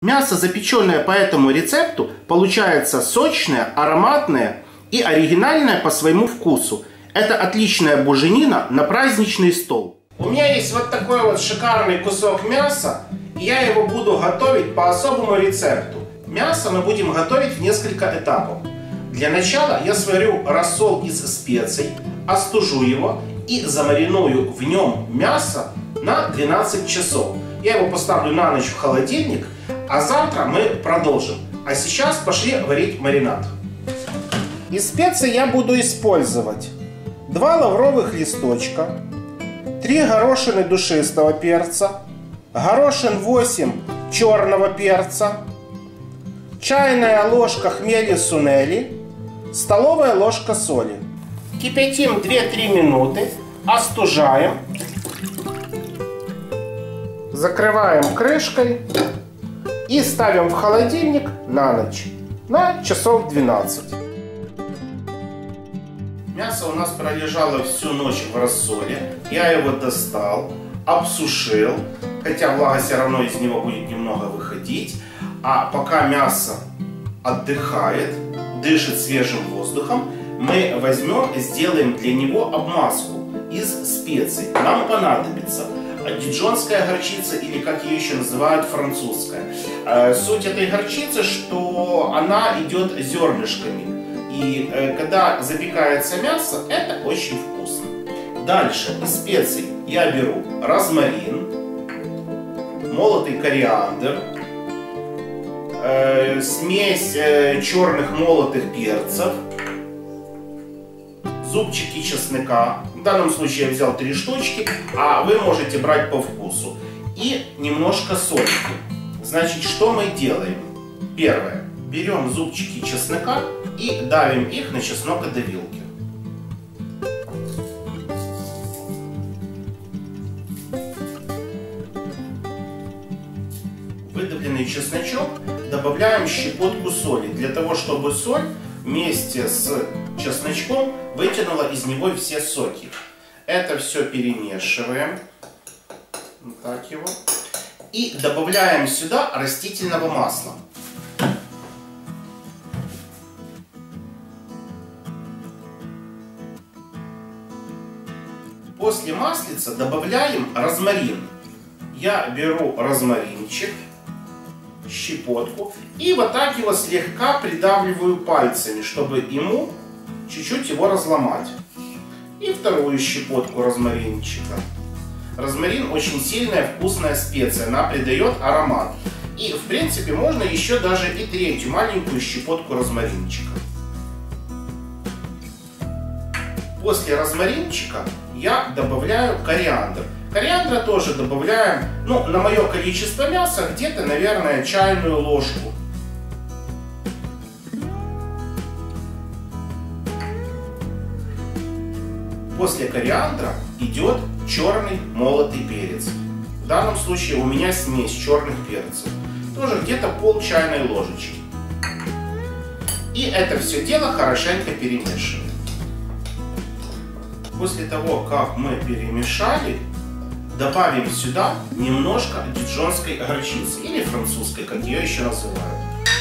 Мясо, запеченное по этому рецепту, получается сочное, ароматное и оригинальное по своему вкусу. Это отличная буженина на праздничный стол. У меня есть вот такой вот шикарный кусок мяса, и я его буду готовить по особому рецепту. Мясо мы будем готовить в несколько этапов. Для начала я сварю рассол из специй, остужу его и замариную в нем мясо на 12 часов. Я его поставлю на ночь в холодильник, а завтра мы продолжим. А сейчас пошли варить маринад. Из специй я буду использовать 2 лавровых листочка, 3 горошины душистого перца, горошин 8 черного перца, чайная ложка хмели сунели, столовая ложка соли. Кипятим 2-3 минуты, остужаем, закрываем крышкой и ставим в холодильник на ночь, на часов 12. Мясо у нас пролежало всю ночь в рассоле. Я его достал, обсушил, хотя влага все равно из него будет немного выходить. А пока мясо отдыхает, дышит свежим воздухом, мы возьмем и сделаем для него обмазку из специй. Нам понадобится дижонская горчица, или как ее еще называют, французская. Суть этой горчицы, что она идет зернышками. И когда запекается мясо, это очень вкусно. Дальше из специй я беру розмарин, молотый кориандр, смесь черных молотых перцев, зубчики чеснока. В данном случае я взял 3 штучки, а вы можете брать по вкусу. И немножко сольки. Значит, что мы делаем? Первое. Берем зубчики чеснока и давим их на чеснокодавилке. Выдавленный чесночок добавляем щепотку соли, для того, чтобы соль вместе с чесночком вытянула из него все соки. Это все перемешиваем. Вот так его. И добавляем сюда растительного масла. После маслица добавляем розмарин. Я беру розмаринчик, щепотку, и вот так его слегка придавливаю пальцами, чтобы ему чуть-чуть его разломать. И вторую щепотку розмаринчика. Розмарин очень сильная вкусная специя, она придает аромат. И в принципе можно еще даже и третью маленькую щепотку розмаринчика. После розмаринчика я добавляю кориандр. Кориандра тоже добавляем, ну, на мое количество мяса, где-то, наверное, чайную ложку. После кориандра идет черный молотый перец. В данном случае у меня смесь черных перцев. Тоже где-то пол чайной ложечки. И это все дело хорошенько перемешиваем. После того, как мы перемешали, добавим сюда немножко дижонской горчицы, или французской, как ее еще называют.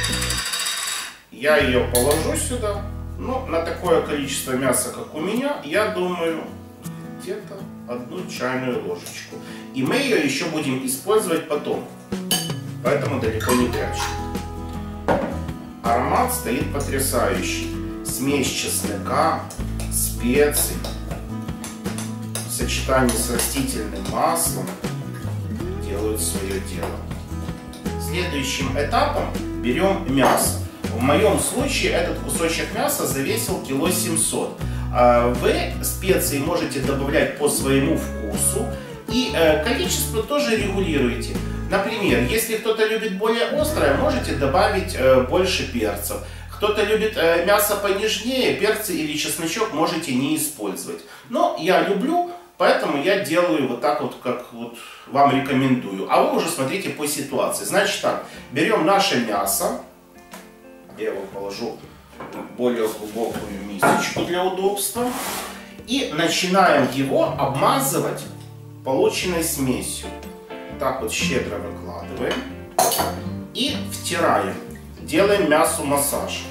Я ее положу сюда. Ну, на такое количество мяса, как у меня, я думаю, где-то 1 чайную ложечку. И мы ее еще будем использовать потом. Поэтому далеко не прячем. Аромат стоит потрясающий. Смесь чеснока, специй в сочетании с растительным маслом делают свое дело. Следующим этапом берем мясо. В моем случае этот кусочек мяса завесил 700 кг. Вы специи можете добавлять по своему вкусу и количество тоже регулируете. Например, если кто-то любит более острое, можете добавить больше перцев. Кто-то любит мясо понежнее, перцы или чесночок можете не использовать. Но я люблю, поэтому я делаю вот так вот, как вот вам рекомендую. А вы уже смотрите по ситуации. Значит так, берем наше мясо. Я его положу в более глубокую мисочку для удобства. И начинаем его обмазывать полученной смесью. Так вот щедро выкладываем. И втираем. Делаем мясу массаж.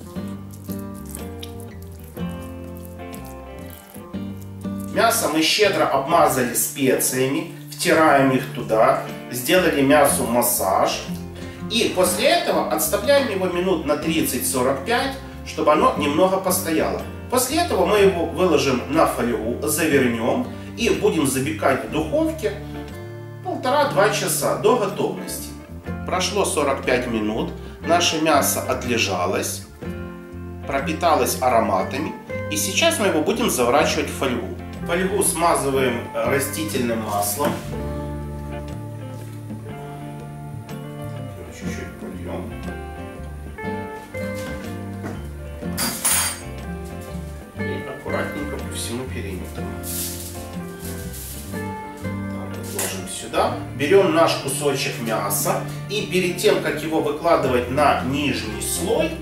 Мясо мы щедро обмазали специями, втираем их туда, сделали мясу массаж. И после этого отставляем его минут на 30-45, чтобы оно немного постояло. После этого мы его выложим на фольгу, завернем и будем запекать в духовке 1,5-2 часа до готовности. Прошло 45 минут, наше мясо отлежалось, пропиталось ароматами, и сейчас мы его будем заворачивать в фольгу. Фольгу смазываем растительным маслом. Чуть-чуть польем. И аккуратненько по всему периметру. Ложим сюда. Берем наш кусочек мяса и перед тем, как его выкладывать на нижний слой,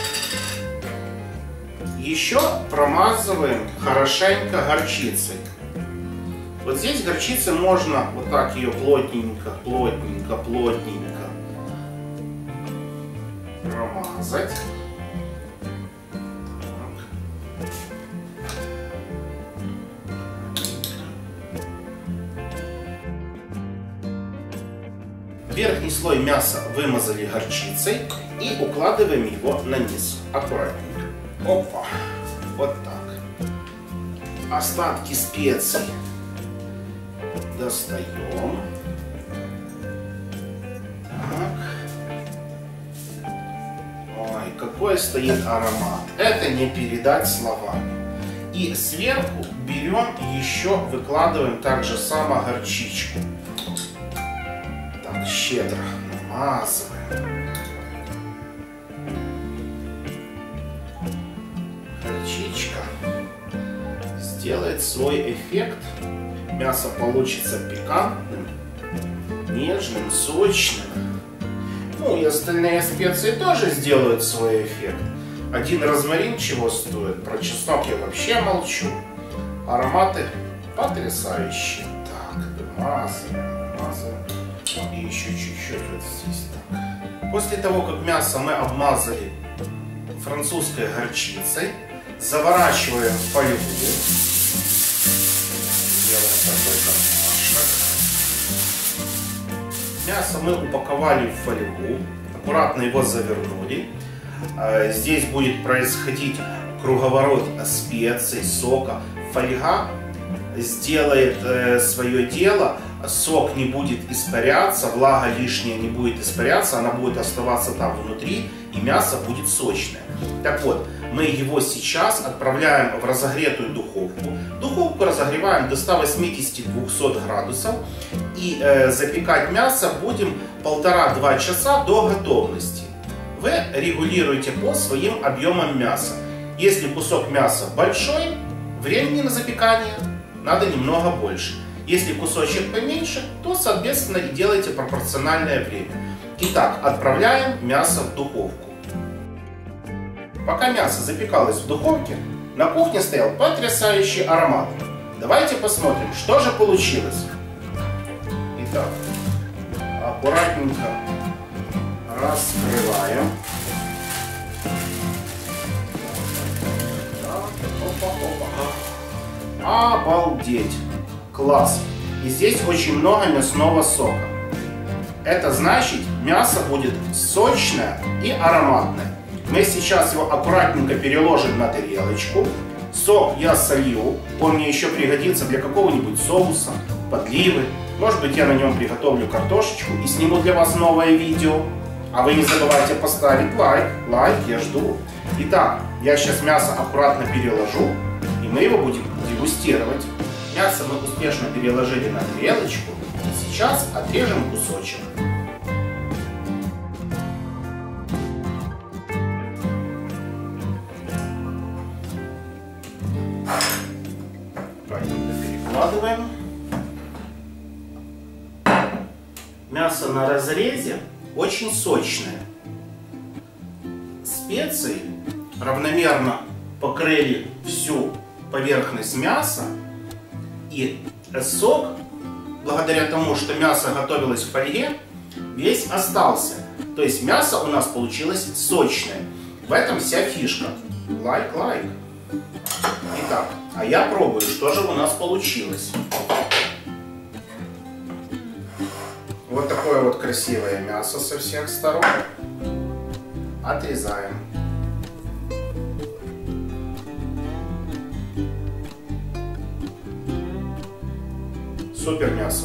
еще промазываем хорошенько горчицей. Вот здесь горчицей можно вот так ее плотненько промазать. Верхний слой мяса вымазали горчицей и укладываем его на низ. Аккуратненько. Опа. Вот так. Остатки специй достаем. Так. Ой, какой стоит аромат. Это не передать словами. И сверху берем еще, выкладываем так же само горчичку. Так, щедро намазываем. Горчичка сделает свой эффект. Мясо получится пикантным, нежным, сочным. Ну и остальные специи тоже сделают свой эффект. Один розмарин чего стоит? Про чеснок я вообще молчу. Ароматы потрясающие. Так, вымазываем. И еще чуть-чуть вот здесь так. После того, как мясо мы обмазали французской горчицей, заворачиваем в фольгу. Делаем такой кармашек. Мясо мы упаковали в фольгу, аккуратно его завернули. Здесь будет происходить круговорот специй, сока. Фольга сделает свое дело, сок не будет испаряться, влага лишняя не будет испаряться, она будет оставаться там внутри, и мясо будет сочное. Так вот, мы его сейчас отправляем в разогретую духовку. Духовку разогреваем до 180-200 градусов. И запекать мясо будем 1,5-2 часа до готовности. Вы регулируете по своим объемам мяса. Если кусок мяса большой, времени на запекание надо немного больше. Если кусочек поменьше, то, соответственно, и делайте пропорциональное время. Итак, отправляем мясо в духовку. Пока мясо запекалось в духовке, на кухне стоял потрясающий аромат. Давайте посмотрим, что же получилось. Итак, аккуратненько раскрываем. Обалдеть! Класс! И здесь очень много мясного сока. Это значит, мясо будет сочное и ароматное. Мы сейчас его аккуратненько переложим на тарелочку. Сок я солью, он мне еще пригодится для какого-нибудь соуса, подливы. Может быть, я на нем приготовлю картошечку и сниму для вас новое видео. А вы не забывайте поставить лайк, я жду. Итак, я сейчас мясо аккуратно переложу, и мы его будем дегустировать. Мясо мы успешно переложили на тарелочку, и сейчас отрежем кусочек. Перекладываем. Мясо на разрезе очень сочное. Специи равномерно покрыли всю поверхность мяса, и сок, благодаря тому, что мясо готовилось в фольге, весь остался. То есть мясо у нас получилось сочное. В этом вся фишка. Лайк. Итак, а я пробую, что же у нас получилось. Вот такое вот красивое мясо со всех сторон. Отрезаем. Супер мясо.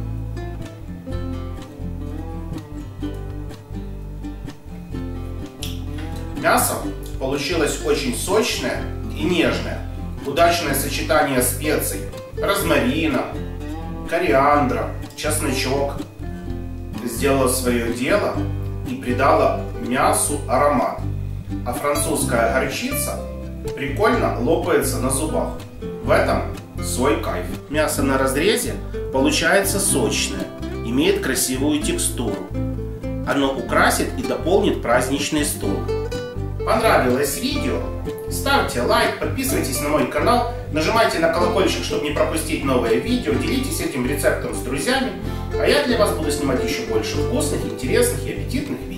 Мясо получилось очень сочное и нежное. Удачное сочетание специй, розмарина, кориандра, чесночок сделало свое дело и придало мясу аромат. А французская горчица прикольно лопается на зубах. В этом свой кайф. Мясо на разрезе получается сочное, имеет красивую текстуру. Оно украсит и дополнит праздничный стол. Понравилось видео? Ставьте лайк, подписывайтесь на мой канал, нажимайте на колокольчик, чтобы не пропустить новые видео, делитесь этим рецептом с друзьями, а я для вас буду снимать еще больше вкусных, интересных и аппетитных видео.